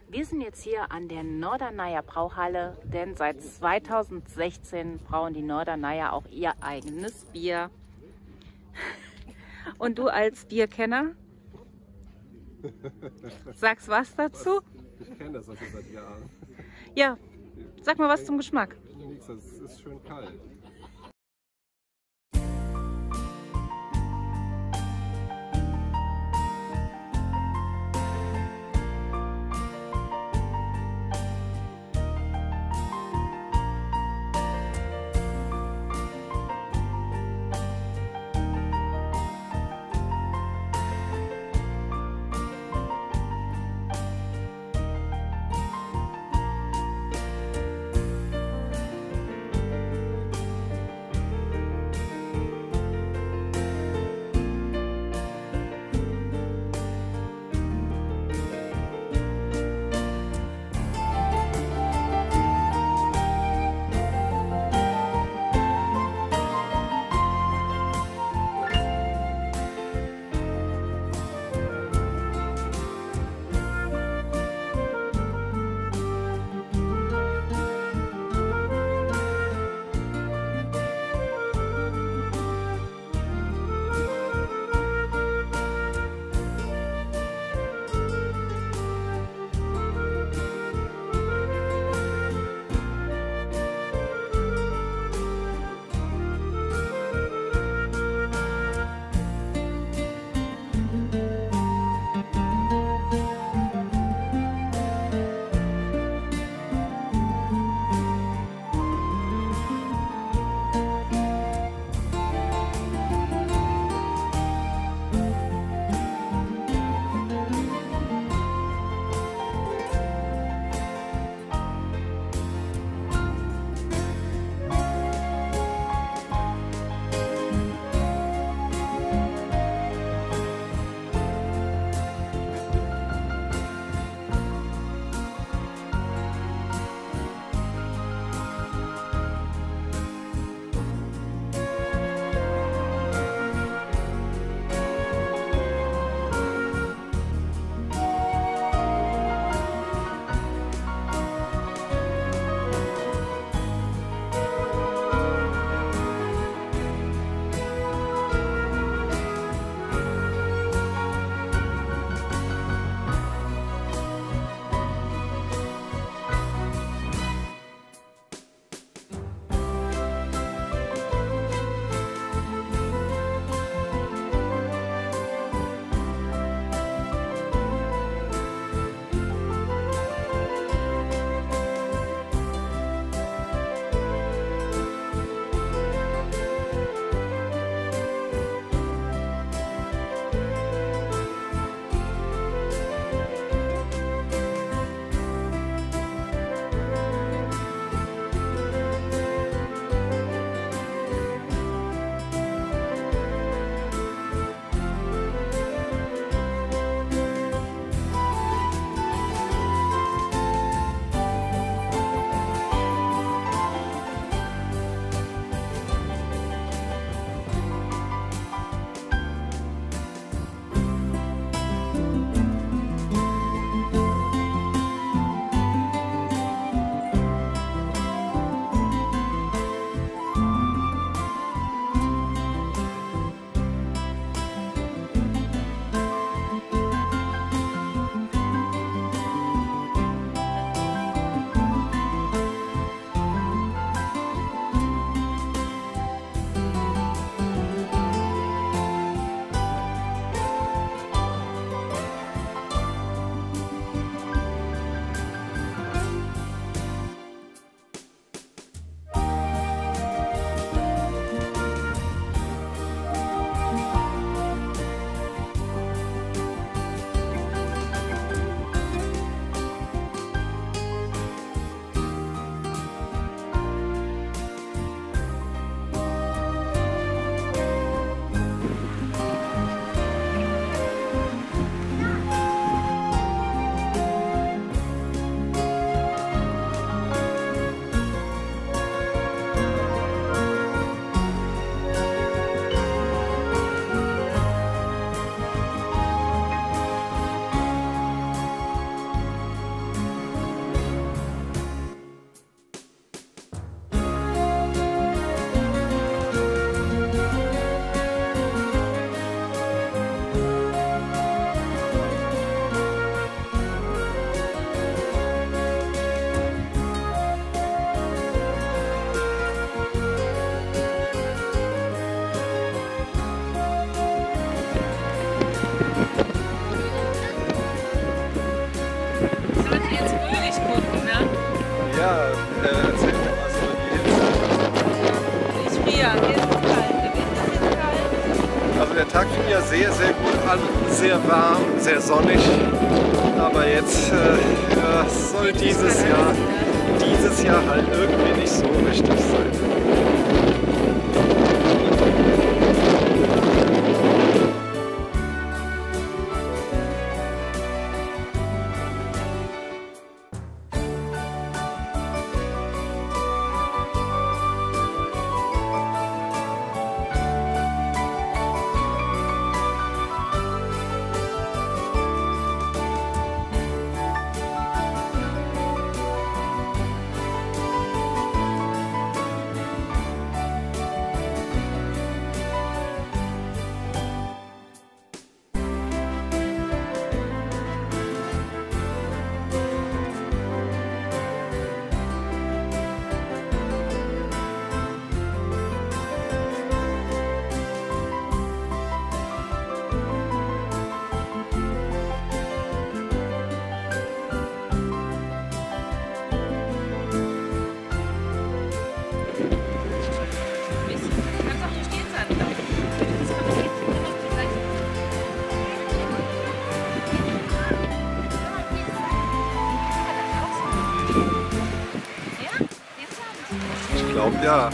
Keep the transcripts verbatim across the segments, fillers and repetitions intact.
Wir sind jetzt hier an der Norderneier Brauhalle, denn seit zweitausendsechzehn brauen die Norderneier auch ihr eigenes Bier. Und du als Bierkenner, sagst was dazu? Ich kenne das auch schon seit Jahren. Ja, sag mal was zum Geschmack. Nichts, das ist schön kalt. Ja, äh, erzähl mir mal so die Hitze. Ich friere, hier ist es kalt, der Wind ist jetzt kalt. Also der Tag fing ja sehr, sehr gut an, sehr warm, sehr sonnig. Aber jetzt äh, ja, soll dieses Jahr, dieses Jahr halt irgendwie nicht so richtig sein. Ich glaube ja.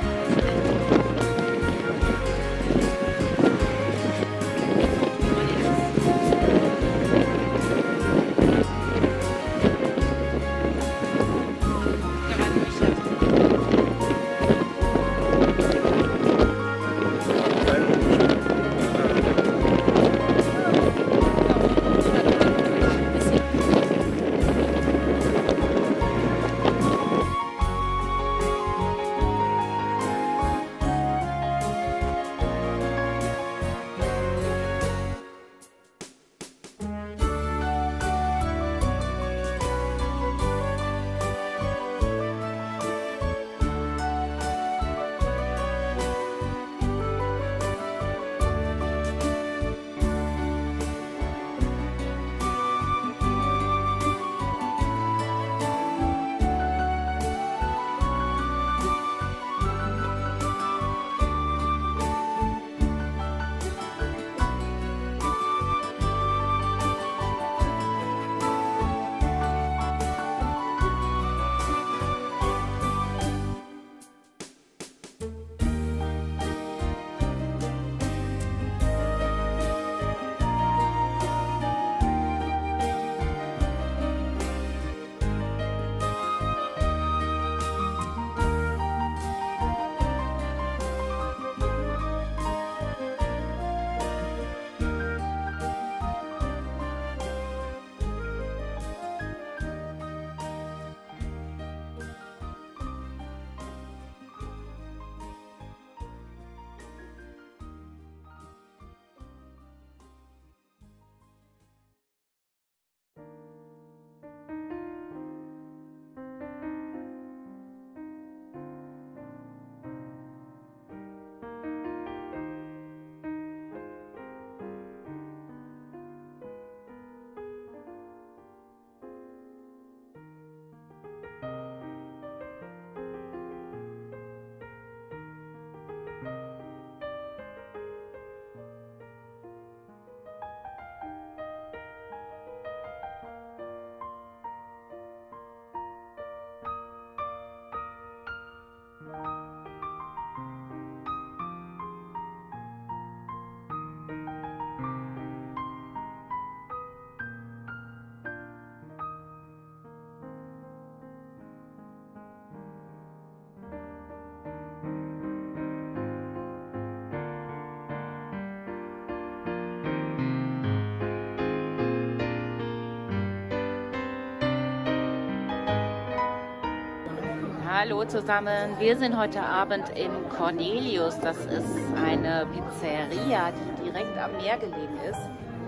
Hallo zusammen, wir sind heute Abend im Cornelius. Das ist eine Pizzeria, die direkt am Meer gelegen ist.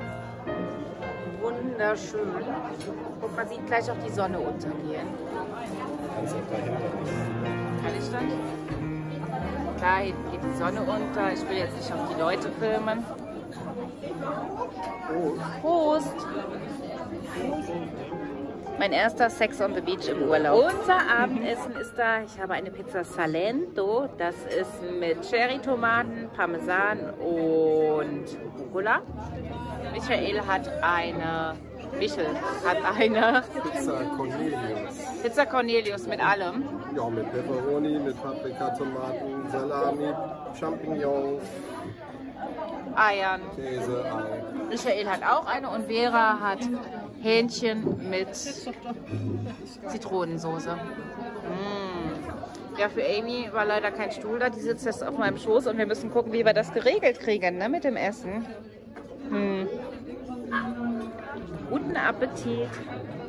Wunderschön. Und man sieht gleich auch die Sonne untergehen. Kann ich dann? Da hinten geht die Sonne unter. Ich will jetzt nicht auf die Leute filmen. Prost! Mein erster Sex on the Beach im Urlaub. Unser Abendessen ist da. Ich habe eine Pizza Salento. Das ist mit Cherry-Tomaten, Parmesan und Rucola. Michael hat eine, Michel hat eine Pizza Cornelius. Pizza Cornelius mit allem. Ja, mit Peperoni, mit Paprika, Tomaten, Salami, Champignons, Eiern. Käse, Ei. Michael hat auch eine und Vera hat Hähnchen mit Zitronensoße. Mm. Ja, für Amy war leider kein Stuhl da. Die sitzt jetzt auf meinem Schoß und wir müssen gucken, wie wir das geregelt kriegen, ne, mit dem Essen. Hm. Guten Appetit.